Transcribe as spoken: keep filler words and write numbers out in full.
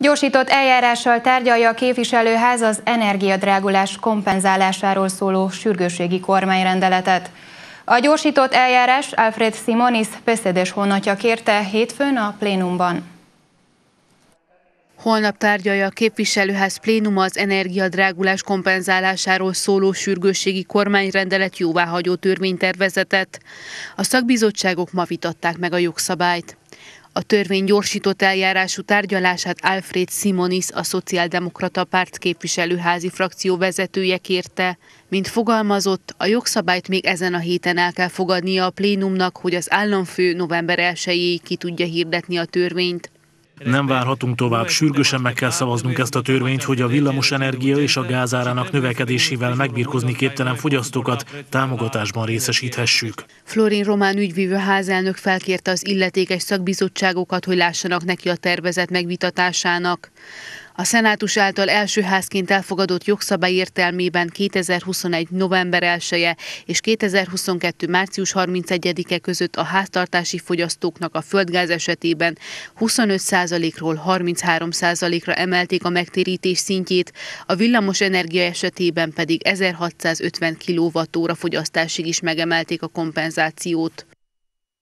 Gyorsított eljárással tárgyalja a képviselőház az energiadrágulás kompenzálásáról szóló sürgősségi kormányrendeletet. A gyorsított eljárás Alfred Simonis beszédes honatja kérte hétfőn a plénumban. Holnap tárgyalja a képviselőház plénuma az energiadrágulás kompenzálásáról szóló sürgősségi kormányrendelet jóváhagyó törvénytervezetet. A szakbizottságok ma vitatták meg a jogszabályt. A törvény gyorsított eljárású tárgyalását Alfred Simonis, a Szociáldemokrata Párt képviselőházi frakció vezetője kérte. Mint fogalmazott, a jogszabályt még ezen a héten el kell fogadnia a plénumnak, hogy az államfő november elsejéig ki tudja hirdetni a törvényt. Nem várhatunk tovább, sürgősen meg kell szavaznunk ezt a törvényt, hogy a villamosenergia és a gázárának növekedésével megbirkózni képtelen fogyasztókat támogatásban részesíthessük. Florin Román ügyvívő házelnök felkérte az illetékes szakbizottságokat, hogy lássanak neki a tervezet megvitatásának. A szenátus által első házként elfogadott jogszabály értelmében kétezer-huszonegy november elseje és kétezer-huszonkettő március harmincegyedike között a háztartási fogyasztóknak a földgáz esetében huszonöt százalékról harminchárom százalékra emelték a megtérítés szintjét, a villamos energia esetében pedig ezerhatszázötven kilovattóra fogyasztásig is megemelték a kompenzációt.